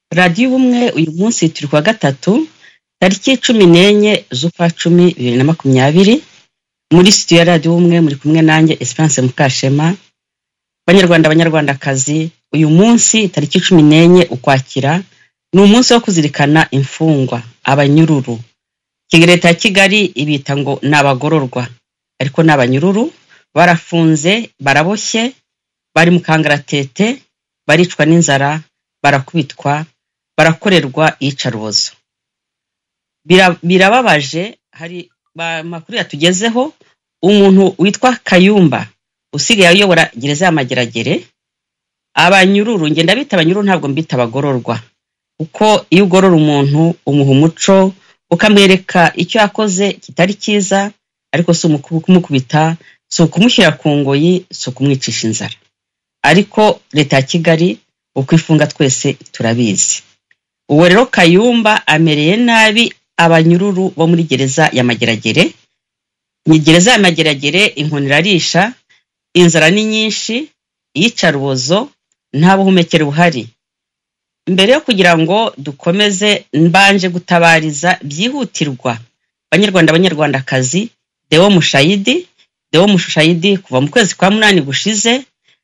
radiyo ubumwe uyu munsi turi kuwa gatatu tariki 14 z'ukwa 10 2020 muri studio ya radiyo ubumwe muri kumwe nanjye Esperance Mukashema. Banyarwandakazi, uyu munsi tariki 14 ukwakira ni umunsi wo kuzirikana imfungwa, abanyururu. Leta ya Kigali ibita ngo n'abagororwa, ariko n'abanyururu barafunze, baraboshye, bari mu kangaratete, baricwa n'inzara, barakubitwa, barakorerwa iyicarubozo. Birababaje. Hari makuru yatugezeho umuntu witwa Kayumba usigaye ayobora gereza ya Mageragere. Abanyururu, nge ndabita abanyururu, ntabwo mbita abagororwa, uko iyo ugorora umuntu umuha umuco, ukamwereka icyo yakoze kitari cyiza, ariko si kumukubita, si ukumushyira ku ngoyi, si ukumwicisha inzara. Ariko leta ya Kigali uko ifunga twese turabizi. Uwo rero Kayumba amereye nabi abanyururu bo muri gereza ya Mageragere. Ni gereza ya Mageragere, inkoni irarisha, inzara ni nyinshi, iyicarubozo nta buhumekero buhari. Mbere yo kugira ngo dukomeze, mbanje gutabariza byihutirwa banyarwandakazi Deo Mushayidi kuva mu kwezi kwa 8 gushize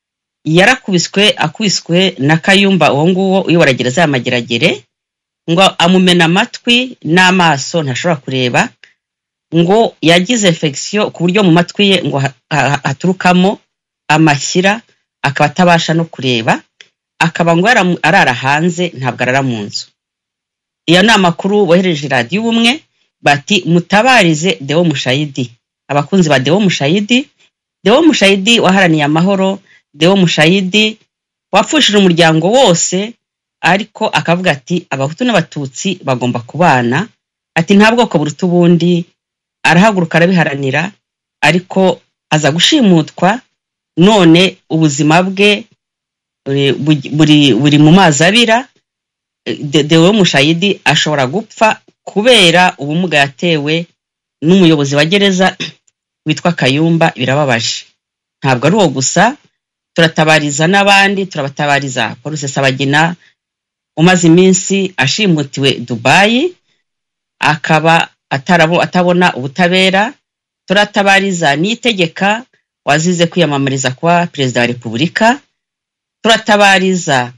akubiswe na Kayumba uwo nguwo uyobora gereza ya Mageragere, ngo amumena amatwi n'amaso ntashobora kureba, ngo yagize infection ku buryo mu matwi ye ngo haturukamo amashyira, akaba atabasha no kureba, akaba ngo arara hanze, ntabwo arara mu nzu. Iyo ni amakuru bohereje radiyo ubumwe, bati mutabarize Deo Mushayidi. Abakunzi ba Deo Mushayidi waharaniye amahoro, Deo Mushayidi wapfushije umuryango wose, ariko akavuga ati abahutu n'abatutsi bagomba kubana, ati nta bwoko buruta ubundi. Arahaguruka arabiharanira, ariko aza gushimutwa, none ubuzima bwe buri mu mazi abira. Deo Mushayidi ashobora gupfa kubera ubumuga yatewe n'umuyobozi wa gereza witwa Kayumba. Birababaje. Ntabwo ari uwo gusa, turatabariza n'abandi. Turabatabariza Paul Rusesabagina umaze iminsi ashimutiwe Dubai, akaba atabona ubutabera. Turatabariza Niyitegeka wazize kwiyamamariza kwa perezida wa Repubulika. Turatabariza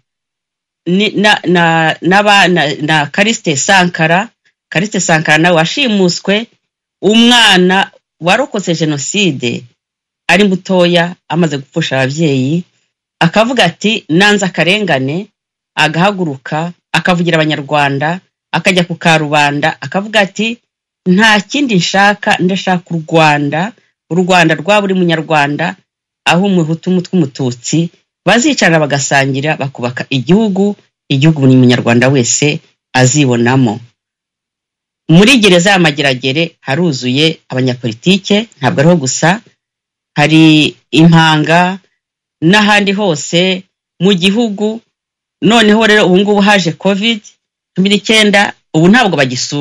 na Kariste Sankara nawe washimuswe, umwana warokotse jenoside ari mutoya, amaze gupfusha ababyeyi, akavuga ati nanze akarengane, agahaguruka akavugira abanyarwanda, akajya ku Karubanda akavuga ati nta kindi ndashaka u Rwanda rwa buri munyarwanda, aho umuhutu umututsi bazicara bagasangira, bakubaka igihugu buri munyarwanda wese azibonamo. Muri gereza ya Mageragere haruzuye abanyapolitike, ntabwo ariho gusa, hari impanga n'ahandi hose mu gihugu. Noneho rero ubu ngubu haje COVID-19, ubu ntabwo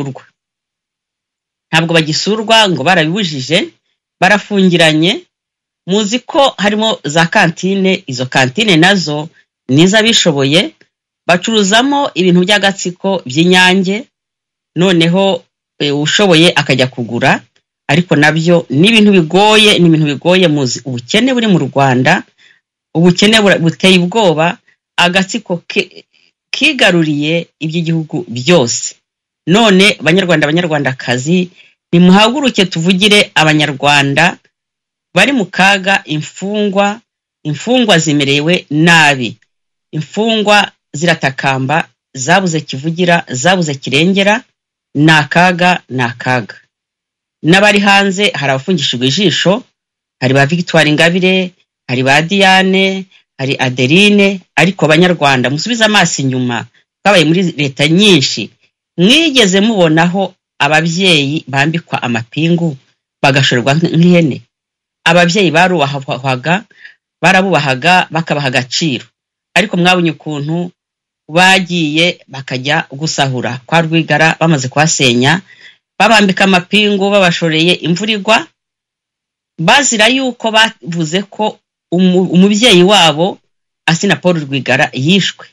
bagisurwa ngo barabibujije, barafungiranye. Muzi ko harimo za kantine, izo kantine nazo niza bishoboye, bacuruzamo ibintu by'agatsiko by'Inyange, noneho ushoboye akajya kugura, ariko nabyo ni ibintu bigoye. Muzi ubukene buri mu Rwanda, ubukene buteye ubwoba, agatsiko kigaruriye iby'igihugu byose. None banyarwandakazi, nimuhaguruke tuvugire abanyarwanda bari mu kaga. Imfungwa zimerewe nabi, imfungwa ziratakamba, zabuze kivugira, zabuze kirengera. Ni akaga. N'abari hanze hari abafungishijwe ijisho, hari ba Victoire Ingabire, hari ba Diane, hari Adeline. Ariko abanyarwanda musubize amaso inyuma, twabaye muri leta nyinshi, mwigeze mubonaho ababyeyi bambikwa amapingu bagashorwa nk'ihene? Ababyeyi barabubahaga bakabaha agaciro, ariko mwabonye ukuntu bagiye bakajya gusahura kwa Rwigara, bamaze kuhasenya, babambika amapingu, babashoreye imvura igwa, bazira yuko bavuze ko umubyeyi wabo Asina Paul Rwigara yishwe.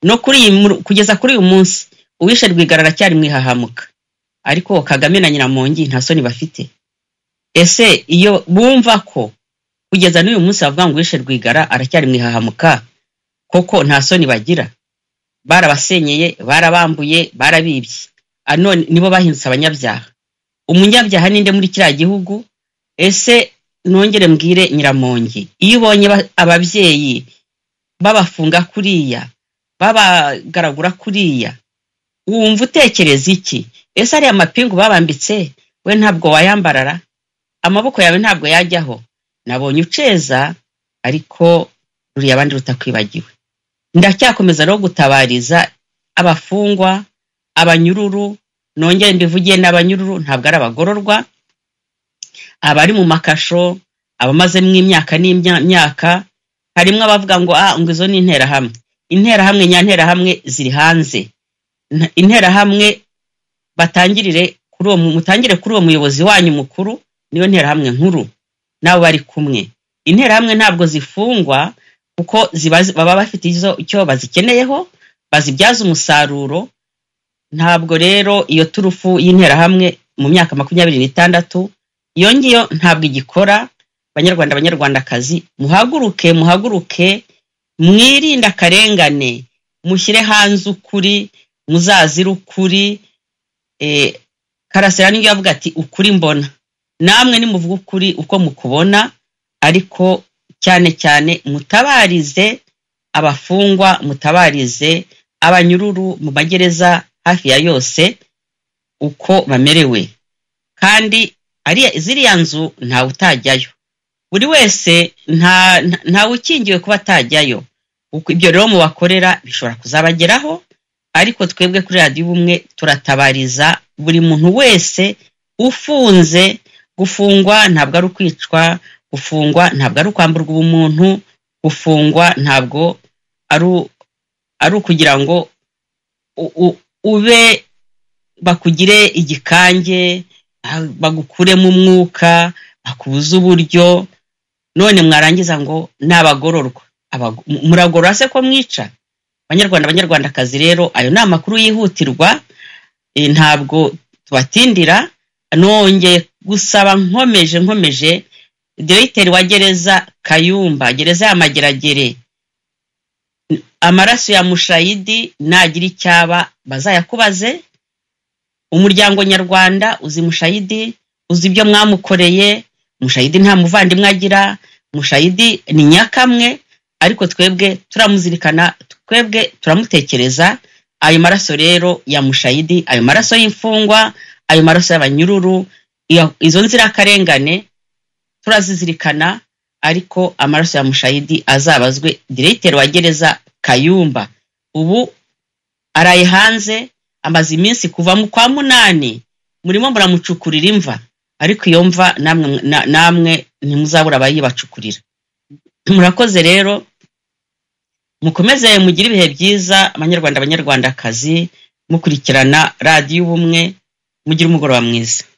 no kugeza kuri uyu munsi uwishe Rwigara aracyari mwihahamuka, ariko Kagame na Nyiramongi nta soni bafite. Ese iyo bumva ko kugeza n'uyu munsi bavuga ngo uwishe Rwigara aracyari mwihahamuka, koko nta soni bagira? Barabasenyeye, barabambuye, barabibye, none nibo bahindutse abanyabyaha. Umunyabyaha ninde muri kiriya gihugu? Ese nongere mbwire Nyiramongi, iyo ubonye ababyeyi babafunga kuriya, babagaragura kuriya, wumva utekereza iki? Ese ari amapingu babambitse we ntabwo wayambarara? Amaboko yawe ntabwo yajyaho? Nabonye uceza, ariko ruriya abandi rutakwibagiwe. Ndacyakomeza no gutabariza abafungwa, abanyururu, nongere mbivugiye n'abanyururu ntabwo ari abagororwa, abari mu makasho, abamaze mu imyaka n'imyaka. Harimo abavuga ngo ngo izo ni interahamwe. Interahamwe nyanterahamwe ziri hanze. Interahamwe mutangire kuri uwo muyobozi wanyu mukuru, niyo nterahamwe nkuru nabo bari kumwe. Interahamwe ntabwo zifungwa kuko baba bafite icyo bazikeneyeho, bazibyaza umusaruro. Ntabwo rero iyo turufu y'interahamwe mu myaka 26 iyo ngiyo ntabwo igikora. Banyarwanda, banyarwandakazi, muhaguruke, mwirinda akarengane, mushyire hanze ukuri, muzazira ukuri. Karasira niyo yavuga ati ukuri mbona, namwe nimuvuga ukuri uko mukubona, ariko cyane cyane mutabarize abafungwa, mutabarize abanyururu mu magereza hafi ya yose uko bamerewe. Kandi ziriya nzu ntawe utajyayo, buri wese ntawe ukingiwe kuba atajyayo. Ibyo rero mubakorera bishobora kuzabageraho, ariko twebwe kuri Radio Ubumwe turatabariza buri muntu wese ufunze. Gufungwa ntabwo ari ukwicwa, gufungwa ntabwo ari ukwamburwa ubumuntu, gufungwa ntabwo ari ukugira ngo ube bakugire igikange, bagukure mu mwuka, bakubuza uburyo, none mwarangiza ngo nabagororwa. Muragorora se ko mwica? Banyarwanda, banyarwandakazi, rero ayo ni amakuru yihutirwa, ntabwo tubatindira. Nongeye gusaba nkomeje Directeur wa gereza Kayumba, gereza ya Mageragere, amaraso ya Mushayidi nagira icyaba bazayakubaze. Umuryango nyarwanda uzi Mushayidi, uzi ibyo mwamukoreye. Mushayidi nta muvandimwe agira, Mushayidi ni nyakamwe, ariko twebwe turamuzirikana, twebwe turamutekereza. Ayo maraso rero ya Mushayidi, ayo maraso y'imfungwa, ayo maraso y'abanyururu, izo nzirakarengane turazizirikana, ariko amaraso ya Mushayidi azabazwe Directeur wa gereza Kayumba. Ubu araye hanze, amaze iminsi kuva mu kwa 8 murimo muramucukurira imva, ariko iyo mva namwe ntimuzabura abayibacukurira. Murakoze rero, mukomeze mugire ibihe byiza abanyarwanda, abanyarwandakazi, mukurikirana Radio Ubumwe. Mugire umugoroba mwiza.